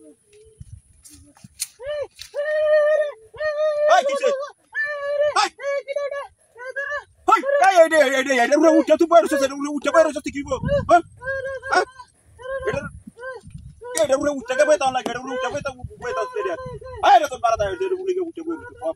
Hai kice. Hai. Hai, ai udah udah tuh baru saja udah baru saja kibo. Hah? Hah? Ada udah ke betul lagi, ada udah betul saja. Ayo datang barat ayo jadi boleh udah betul.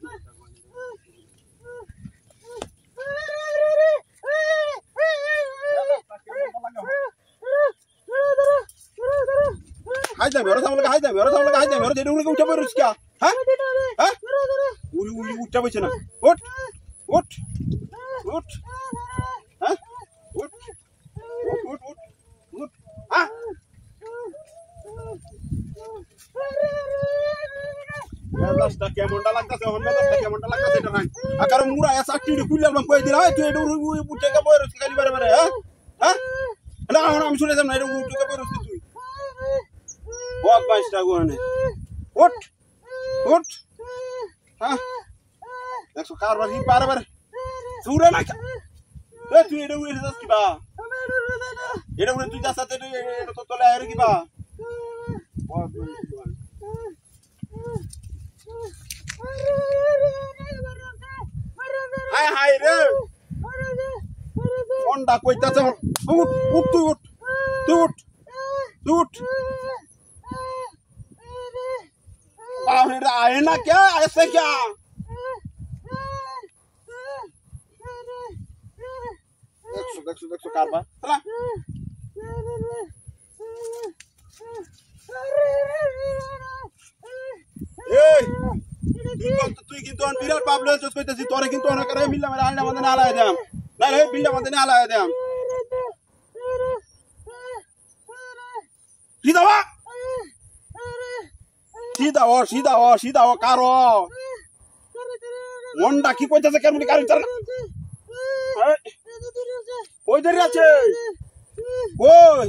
Hai jam, orang sama lagi hai jam, orang jadi udah baru sekian. Hah? Hah? Udah betul na. What? Hah? What? Hah? Belas tak yang mondal langkah itu kan. Akar murah ya sakti di kuliah belum kau tidak itu udah ke baru sekali bare-bare ya. Hah? Nah orang sudah sama itu udah ke baru itu. Buat mas daguan ni. What? Hah? Nak sukar bagi bare-bare. Sudah nak. Itu das kiba. Itu tu jasa tu itu tolak air kiba. Buat Hai re. Honda koi ta sa. Tut. Bahle ra आए ना क्या ऐसे क्या देखो कारबा चला তুই কিন্তু on Virat problem চোস কইতেছিস তোরে কিন্তু অন করে মিল্লা মেরে আইনা মধ্যে না লাগাই দাম না রে বিল্লা মধ্যে না লাগাই দাম সিধা কারো মনটা কি কইতেছে কেমন কারণ চালা ওই ধরে আছে ওই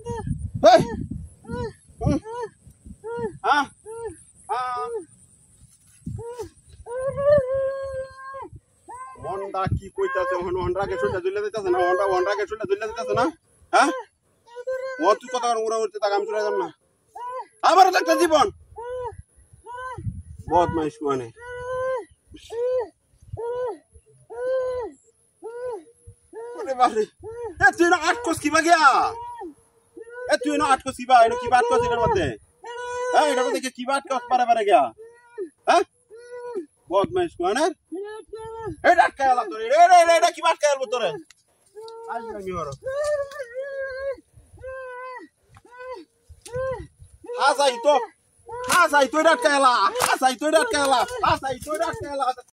হ্যাঁ Honda কি কইতাছে Honda কে শুনতে দিলে দিতেছে না Honda কে শুনতে দিলে দিতেছে না হ্যাঁ ও তুই কথা উড়া উড়তে তা কাম চলে যাম না আবার একটা জীবন বহুত মাইশ মানে ওরে বারে এ তুই না আট কোস কিবা গিয়া তুই না আট কোস কিবা এনো কিবা আট কোস এর মধ্যে হ্যাঁ এটার মধ্যে কিবা আট কোস পারে গিয়া হ্যাঁ বহুত মাইশ মানে এটা কালা তোরে রে কি বাট কাল তোরে আজ আমি হরো হাসাই তো এটা কালা